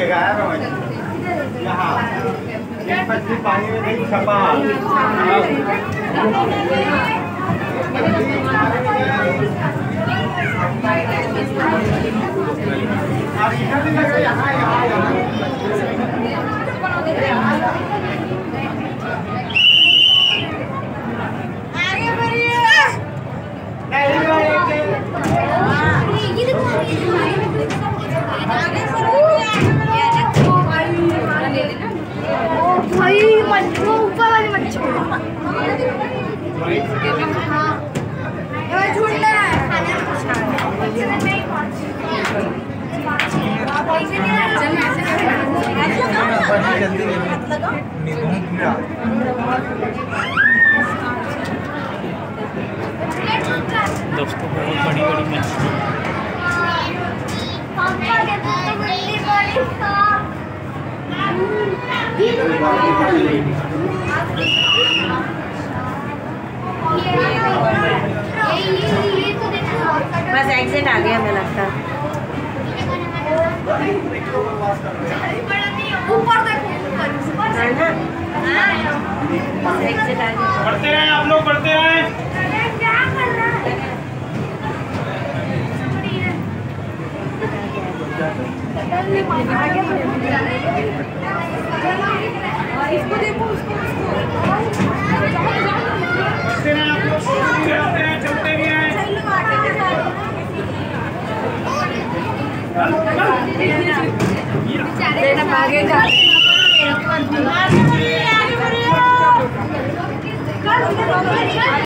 मिलेगा यहाँ एक मछली पानी में नहीं छपा। अब इधर भी लगा यहाँ यहाँ यहाँ भाई मच्छी ऊपर वाली मच्छी झूठना दोस्तों बहुत बड़ी बड़ी मछली बस एग्जिट आ गया हमें लगता है। ऊपर देखो एग्जिट आ गया। बढ़ते रहें आप लोग, बढ़ते रहें। क्या कर रहा है इसको देखो उसको बढ़ते रहें आप लोग, चलते रहें, चलते भी रहें। आगे जा